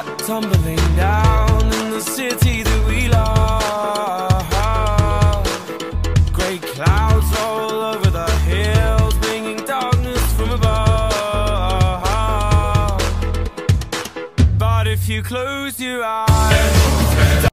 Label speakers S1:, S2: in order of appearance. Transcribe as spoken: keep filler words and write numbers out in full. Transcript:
S1: tumbling down in the city that we love. Grey clouds all over the hills, bringing darkness from above. But if you close your eyes,